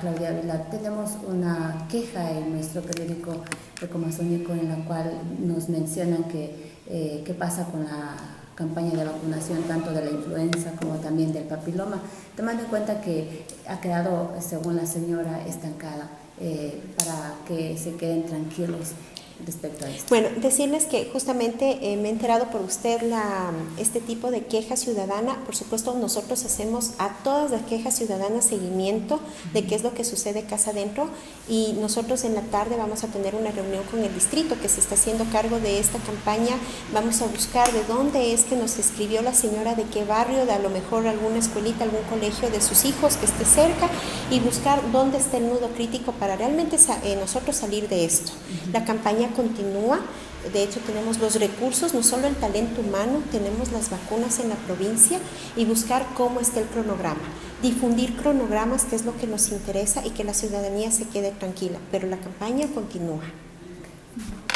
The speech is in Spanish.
Claudia Ávila. Tenemos una queja en nuestro periódico Ecomazónico en la cual nos mencionan qué pasa con la campaña de vacunación tanto de la influenza como también del papiloma, tomando en cuenta que ha quedado, según la señora, estancada, para que se queden tranquilos respecto a esto. Bueno, decirles que justamente me he enterado por usted este tipo de queja ciudadana. Por supuesto, nosotros hacemos a todas las quejas ciudadanas seguimiento de qué es lo que sucede casa adentro, y nosotros en la tarde vamos a tener una reunión con el distrito que se está haciendo cargo de esta campaña. Vamos a buscar de dónde es que nos escribió la señora, de qué barrio, de a lo mejor alguna escuelita, algún colegio de sus hijos que esté cerca, y buscar dónde está el nudo crítico para realmente nosotros salir de esto. La campaña continúa. De hecho, tenemos los recursos, no solo el talento humano, tenemos las vacunas en la provincia, y buscar cómo está el cronograma, difundir cronogramas, que es lo que nos interesa, y que la ciudadanía se quede tranquila, pero la campaña continúa.